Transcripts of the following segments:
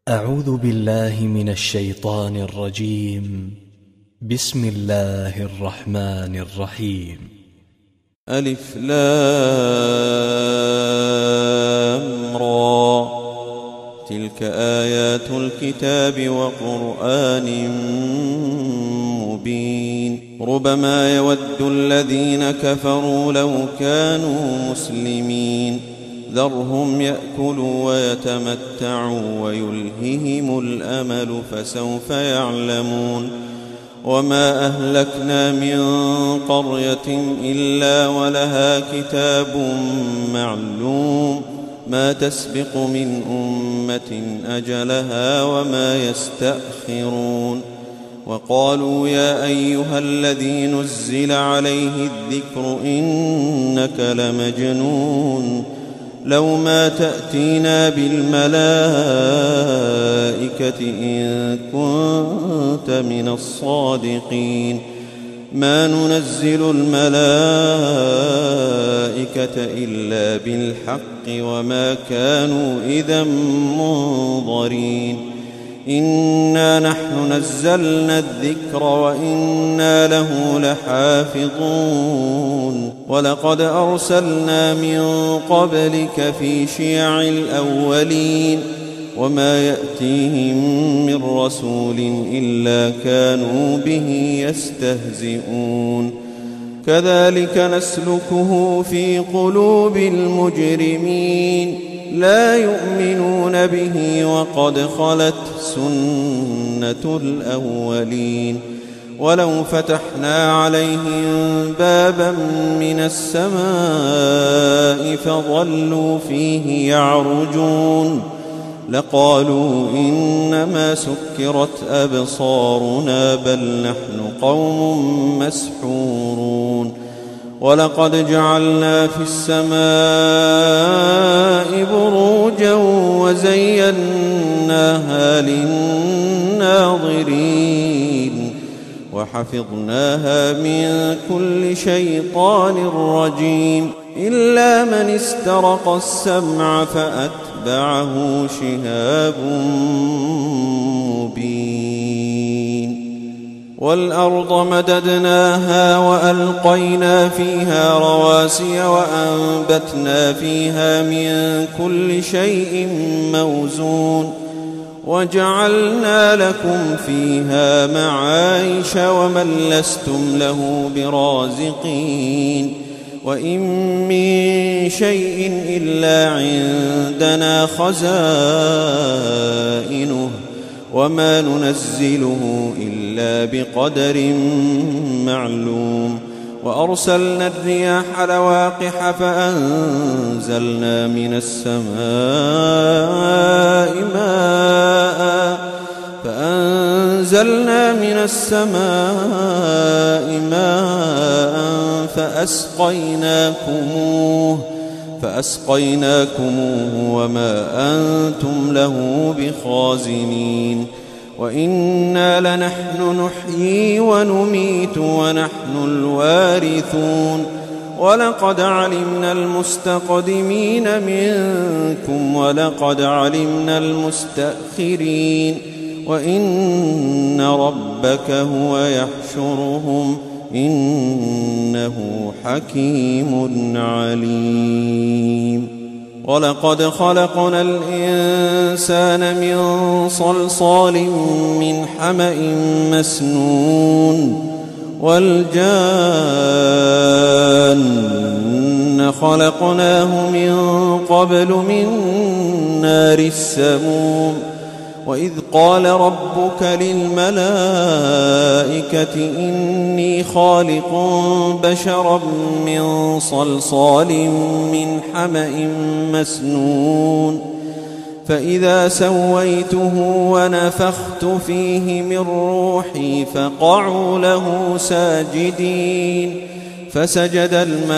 أعوذ بالله من الشيطان الرجيم. بسم الله الرحمن الرحيم. ألف لام را، تلك آيات الكتاب وقرآن مبين. ربما يود الذين كفروا لو كانوا مسلمين، ذرهم يأكلوا ويتمتعوا ويلههم الأمل فسوف يعلمون. وما أهلكنا من قرية إلا ولها كتاب معلوم، ما تسبق من أمة أجلها وما يستأخرون. وقالوا يا أيها الذي نزل عليه الذكر إنك لمجنون، لو ما تأتينا بالملائكة إن كنت من الصادقين. ما ننزل الملائكة إلا بالحق وما كانوا إذا منظرين. إنا نحن نزلنا الذكر وإنا له لحافظون. ولقد أرسلنا من قبلك في شيع الأولين، وما يأتيهم من رسول إلا كانوا به يستهزئون. كذلك نسلكه في قلوب المجرمين، لا يؤمنون به وقد خلت سنة الأولين. ولو فتحنا عليهم بابا من السماء فظلوا فيه يعرجون لقالوا إنما سكرت أبصارنا بل نحن قوم مسحورون. ولقد جعلنا في السماء بروجا وزيناها للناظرين وحفظناها من كل شيطان رجيم إلا من استرق السمع فأتبعه شهاب مبين. والأرض مددناها وألقينا فيها رواسي وأنبتنا فيها من كل شيء موزون وجعلنا لكم فيها معايش ومن لستم له برازقين. وإن من شيء إلا عندنا خزائنه وما ننزله إلا بقدر معلوم. وأرسلنا الرياح لواقح فأنزلنا من السماء ماء فأسقيناكموه وما أنتم له بخازنين. وإنا لنحن نحيي ونميت ونحن الوارثون. ولقد علمنا المستقدمين منكم ولقد علمنا المستأخرين وإن ربك هو يحشرهم إنه حكيم عليم. ولقد خلقنا الإنسان من صلصال من حمأ مسنون والجان خلقناه من قبل من نار السموم. وإذ قال ربك للملائكة إني خالق بشرا من صلصال من حمأ مسنون فإذا سويته ونفخت فيه من روحي فقعوا له ساجدين فسجد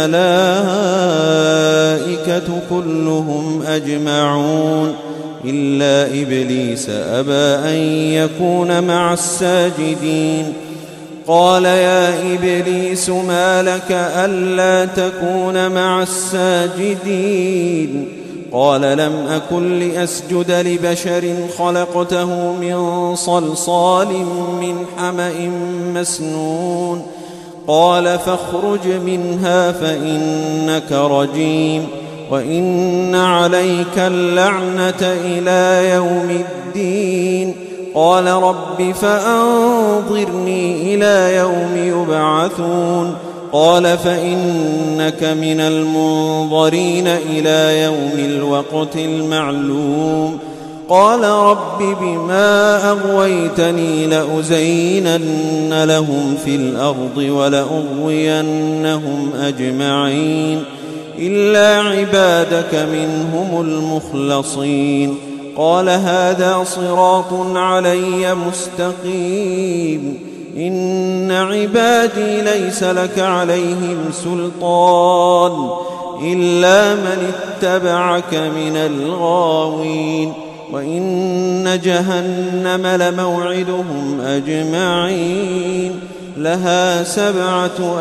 الملائكة كلهم أجمعون إلا إبليس أبى أن يكون مع الساجدين. قال يا إبليس ما لك ألا تكون مع الساجدين قال لم أكن لأسجد لبشر خلقته من صلصال من حمأ مسنون قال فاخرج منها فإنك رجيم وإن عليك اللعنة إلى يوم الدين قال رب فأنظرني إلى يوم يبعثون قال فإنك من المنظرين إلى يوم الوقت المعلوم قال رب بما أغويتني لأزينن لهم في الأرض ولأغوينهم أجمعين إلا عبادك منهم المخلصين قال هذا صراط علي مستقيم إن عبادي ليس لك عليهم سلطان إلا من اتبعك من الغاوين وإن جهنم لموعدهم أجمعين لها 7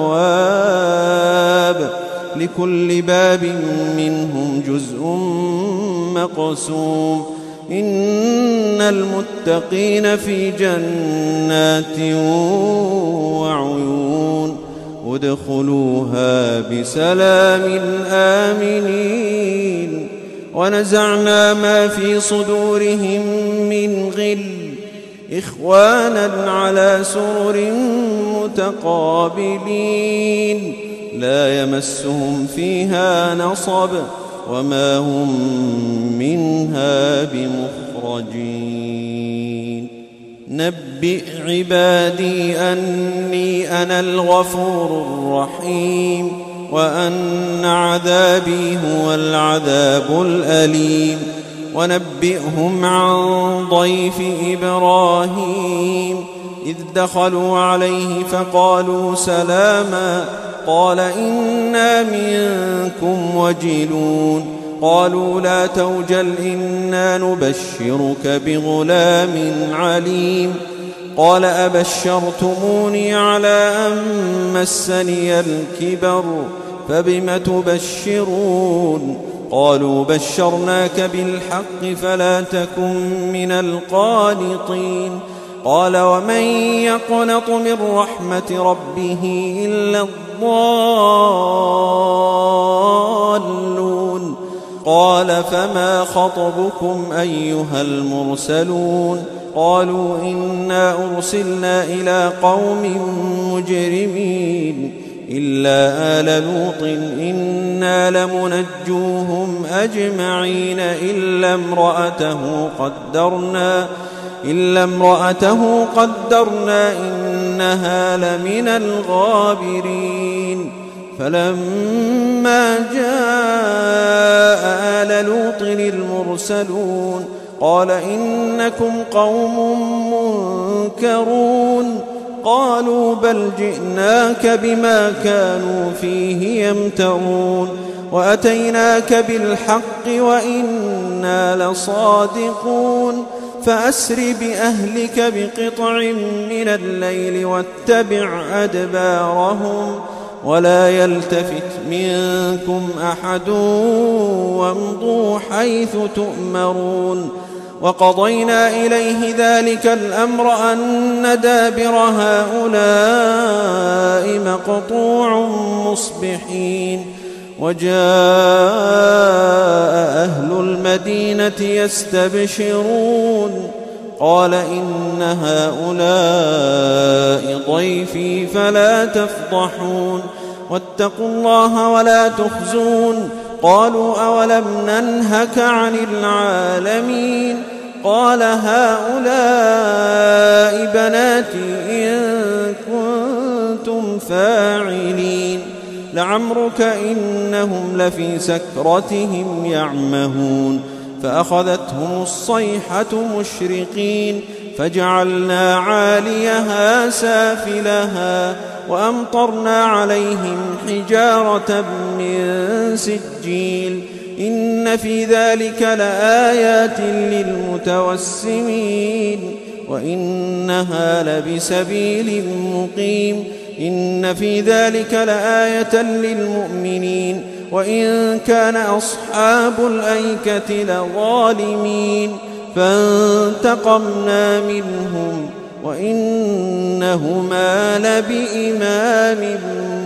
أبواب لكل باب منهم جزء مقسوم إن المتقين في جنات وعيون ادخلوها بسلام آمنين ونزعنا ما في صدورهم من غل إخوانا على سرر متقابلين لا يمسهم فيها نصب وما هم منها بمخرجين نبئ عبادي أني أنا الغفور الرحيم وأن عذابي هو العذاب الأليم ونبئهم عن ضيف إبراهيم إذ دخلوا عليه فقالوا سلاما قال إنا منكم وجلون قالوا لا توجل إنا نبشرك بغلام عليم قال أبشرتموني على أن مسني الكبر فبم تبشرون قالوا بشرناك بالحق فلا تكن من القانطين قال ومن يقنط من رحمة ربه إلا الضالون قال فما خطبكم أيها المرسلون قالوا إنا أرسلنا إلى قوم مجرمين إلا آل لوط إنا لمنجوهم أجمعين إلا امرأته قدرنا إنها لمن الغابرين فلما جاء آل لوط المرسلون قال إنكم قوم منكرون قالوا بل جئناك بما كانوا فيه يمترون وأتيناك بالحق وإنا لصادقون فأسر بأهلك بقطع من الليل واتبع أدبارهم ولا يلتفت منكم أحد وامضوا حيث تؤمرون وقضينا إليه ذلك الأمر أن دابر هؤلاء مقطوع مصبحين وجاء أهل المدينة يستبشرون قال إن هؤلاء ضيفي فلا تفضحون واتقوا الله ولا تخزون قالوا أولم ننهك عن العالمين قال هؤلاء بناتي إن كنتم فاعلين لعمرك إنهم لفي سكرتهم يعمهون فأخذتهم الصيحة مشرقين فجعلنا عاليها سافلها وأمطرنا عليهم حجارة من سجيل إن في ذلك لآيات للمتوسمين وإنها لبسبيل مقيم إن في ذلك لآية للمؤمنين وإن كان أصحاب الأيكة لظالمين فانتقمنا منهم وإنهما لبإمام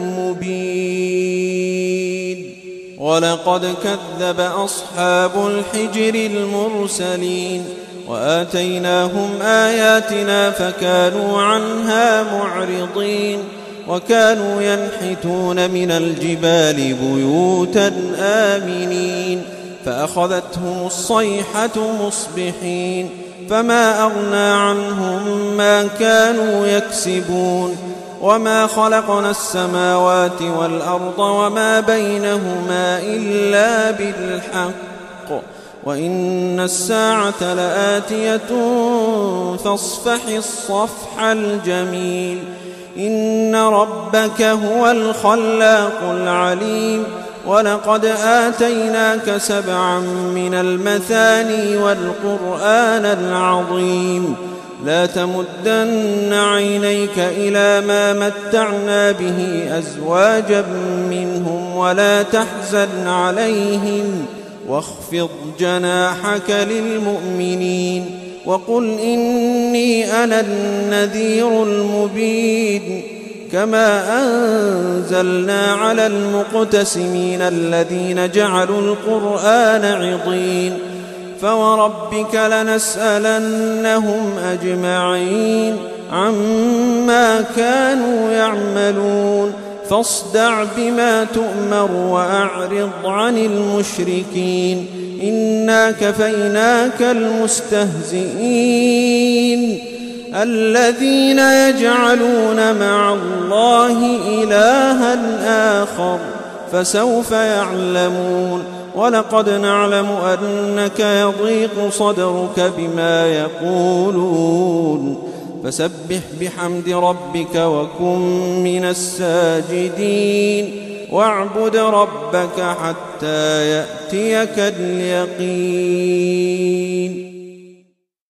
مبين ولقد كذب أصحاب الحجر المرسلين وآتيناهم آياتنا فكانوا عنها معرضين وكانوا ينحتون من الجبال بيوتا آمنين فأخذتهم الصيحة مصبحين فما أغنى عنهم ما كانوا يكسبون وما خلقنا السماوات والأرض وما بينهما إلا بالحق وإن الساعة لآتية فاصفح الصفح الجميل إن ربك هو الخلاق العليم ولقد آتيناك 7 من المثاني والقرآن العظيم لا تمدن عينيك إلى ما متعنا به أزواجا منهم ولا تحزن عليهم واخفض جناحك للمؤمنين وقل إني أنا النذير المبين كما أنزلنا على المقتسمين الذين جعلوا القرآن عضين فوربك لنسألنهم أجمعين عما كانوا يعملون فاصدع بما تؤمر وأعرض عن المشركين إنا كفيناك المستهزئين الذين يجعلون مع الله إلها آخر فسوف يعلمون ولقد نعلم أنك يضيق صدرك بما يقولون فسبح بحمد ربك وكن من الساجدين واعبد ربك حتى يأتيك اليقين